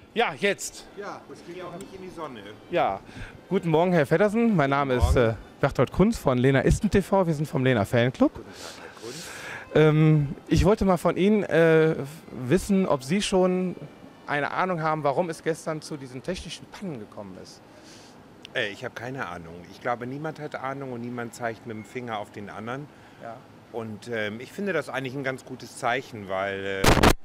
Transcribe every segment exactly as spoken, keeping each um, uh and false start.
Ja, jetzt. Ja, das geht ja auch nicht in die Sonne. Ja, guten Morgen, Herr Feddersen. Mein Name ist äh, Berthold Kunz von Lena Isten T V. Wir sind vom Lena Fanclub. Guten Tag, Herr Kunz. Ähm, ich wollte mal von Ihnen äh, wissen, ob Sie schon eine Ahnung haben, warum es gestern zu diesen technischen Pannen gekommen ist. Äh, ich habe keine Ahnung. Ich glaube, niemand hat Ahnung und niemand zeigt mit dem Finger auf den anderen. Ja. Und ähm, ich finde das eigentlich ein ganz gutes Zeichen, weil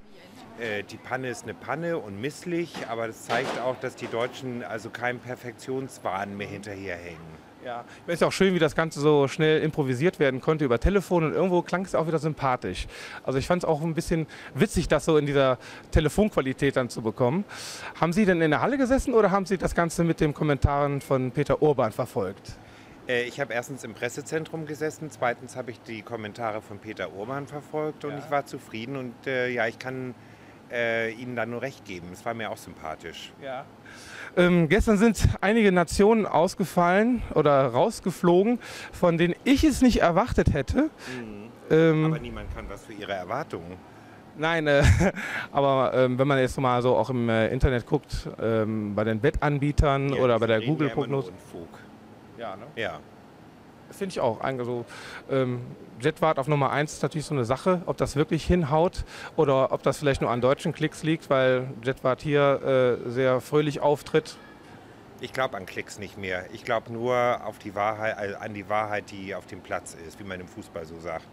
äh, äh, die Panne ist eine Panne und misslich, aber das zeigt auch, dass die Deutschen also keinem Perfektionswahn mehr hinterherhängen. Ja, es ist auch schön, wie das Ganze so schnell improvisiert werden konnte über Telefon, und irgendwo klang es auch wieder sympathisch. Also ich fand es auch ein bisschen witzig, das so in dieser Telefonqualität dann zu bekommen. Haben Sie denn in der Halle gesessen oder haben Sie das Ganze mit den Kommentaren von Peter Urban verfolgt? Äh, ich habe erstens im Pressezentrum gesessen, zweitens habe ich die Kommentare von Peter Urban verfolgt und Ja. ich war zufrieden und äh, ja, ich kann äh, Ihnen da nur recht geben. Es war mir auch sympathisch. Ja. Ähm, gestern sind einige Nationen ausgefallen oder rausgeflogen, von denen ich es nicht erwartet hätte. Mhm. Ähm, Aber niemand kann was für ihre Erwartungen. Nein, äh, aber ähm, wenn man jetzt mal so auch im äh, Internet guckt, ähm, bei den Wettanbietern Ja, oder die bei der reden ja immer nur Google-Prognose. Unfug. Ja, ne? Ja. Finde ich auch. Also, ähm, Jetwart auf Nummer eins ist natürlich so eine Sache, ob das wirklich hinhaut oder ob das vielleicht nur an deutschen Klicks liegt, weil Jetwart hier äh, sehr fröhlich auftritt. Ich glaube an Klicks nicht mehr. Ich glaube nur auf die Wahrheit, also an die Wahrheit, die auf dem Platz ist, wie man im Fußball so sagt.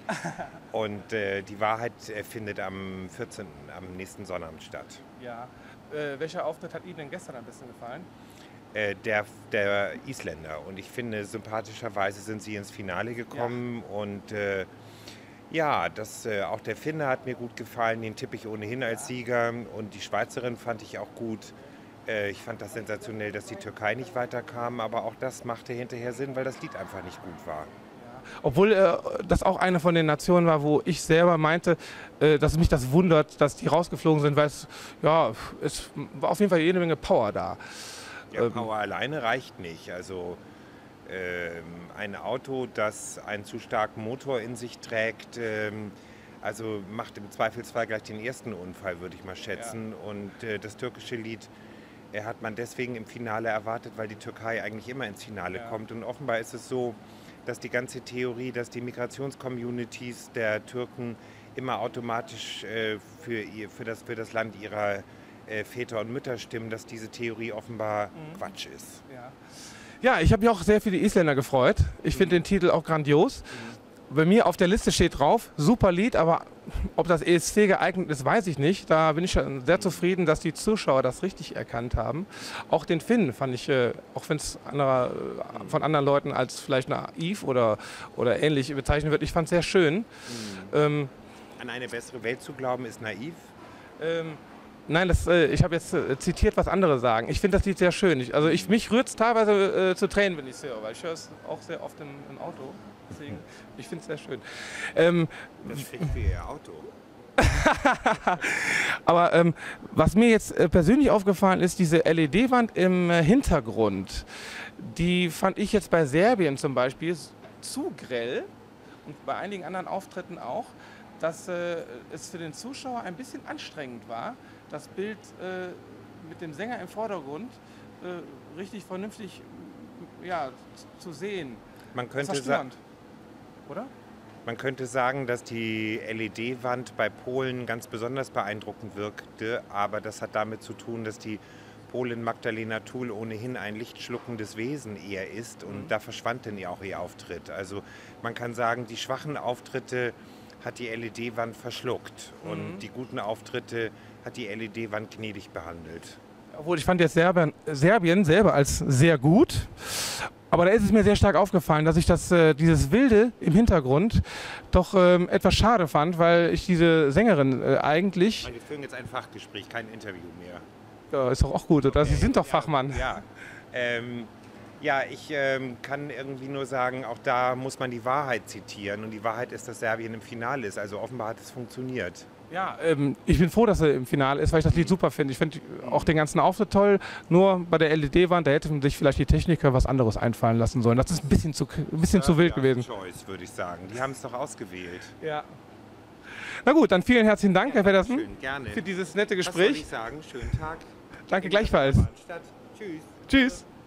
Und äh, die Wahrheit äh, findet am vierzehnten, am nächsten Sonnabend statt. Ja. Äh, welcher Auftritt hat Ihnen denn gestern am besten gefallen? Äh, der, der Isländer. Und ich finde, sympathischerweise sind sie ins Finale gekommen. Ja. Und äh, ja, das, äh, auch der Finne hat mir gut gefallen. Den tippe ich ohnehin als Sieger. Und die Schweizerin fand ich auch gut. Äh, ich fand das sensationell, dass die Türkei nicht weiterkam. Aber auch das machte hinterher Sinn, weil das Lied einfach nicht gut war. Obwohl äh, das auch eine von den Nationen war, wo ich selber meinte, äh, dass mich das wundert, dass die rausgeflogen sind, weil es, ja, es war auf jeden Fall jede Menge Power da. Ja, Power ähm, alleine reicht nicht. Also ähm, ein Auto, das einen zu starken Motor in sich trägt, ähm, also macht im Zweifelsfall gleich den ersten Unfall, würde ich mal schätzen. Ja. Und äh, das türkische Lied äh, hat man deswegen im Finale erwartet, weil die Türkei eigentlich immer ins Finale ja. kommt. Und offenbar ist es so, dass die ganze Theorie, dass die Migrationscommunities der Türken immer automatisch äh, für, ihr, für, das, für das Land ihrer äh, Väter und Mütter stimmen, dass diese Theorie offenbar mhm. Quatsch ist. Ja, ja, ich habe mich auch sehr für die Isländer gefreut. Ich mhm. finde den Titel auch grandios. Mhm. Bei mir auf der Liste steht drauf, super Lied, aber ob das E S C geeignet ist, weiß ich nicht. Da bin ich schon sehr zufrieden, dass die Zuschauer das richtig erkannt haben. Auch den Finn fand ich, äh, auch wenn es anderer, äh, von anderen Leuten als vielleicht naiv oder, oder ähnlich bezeichnet wird, ich fand es sehr schön. Mhm. Ähm, An eine bessere Welt zu glauben, ist naiv? Ähm, Nein, das, äh, ich habe jetzt äh, zitiert, was andere sagen. Ich finde das Lied sehr schön. Ich, also ich, mich rührt es teilweise äh, zu Tränen, wenn ich es höre, weil ich höre es auch sehr oft im, im Auto. Deswegen, ich finde es sehr schön. Ähm, das spricht für Ihr Auto. Aber ähm, was mir jetzt äh, persönlich aufgefallen ist, diese L E D-Wand im äh, Hintergrund, die fand ich jetzt bei Serbien zum Beispiel zu grell und bei einigen anderen Auftritten auch, dass äh, es für den Zuschauer ein bisschen anstrengend war, das Bild äh, mit dem Sänger im Vordergrund äh, richtig vernünftig ja, zu sehen. Man könnte, das war oder? Man könnte sagen, dass die L E D-Wand bei Polen ganz besonders beeindruckend wirkte, aber das hat damit zu tun, dass die Polin Magdalena Thul ohnehin ein lichtschluckendes Wesen eher ist und mhm. da verschwand dann ja auch ihr Auftritt. Also man kann sagen, die schwachen Auftritte hat die L E D-Wand verschluckt mhm. und die guten Auftritte hat die L E D-Wand gnädig behandelt. Obwohl ich fand jetzt Serbien, Serbien selber als sehr gut, aber da ist es mir sehr stark aufgefallen, dass ich das, äh, dieses Wilde im Hintergrund doch ähm, etwas schade fand, weil ich diese Sängerin äh, eigentlich... Wir führen jetzt ein Fachgespräch, kein Interview mehr. Ja, ist doch auch gut, oder? Okay. Sie sind doch Fachmann. Ja, ähm, ja ich ähm, kann irgendwie nur sagen, auch da muss man die Wahrheit zitieren und die Wahrheit ist, dass Serbien im Finale ist, also offenbar hat es funktioniert. Ja, ähm, ich bin froh, dass er im Finale ist, weil ich das Lied super finde. Ich finde auch den ganzen Auftritt toll. Nur bei der L E D-Wand, da hätte sich vielleicht die Techniker was anderes einfallen lassen sollen. Das ist ein bisschen zu, ein bisschen ja, zu wild ja, gewesen. Choice, würde ich sagen. Die haben es doch ausgewählt. Ja. Na gut, dann vielen herzlichen Dank, ja, Herr Feddersen, schön, gerne. für dieses nette Gespräch. Was soll ich sagen? Schönen Tag. Danke gleichfalls. Tschüss. Tschüss.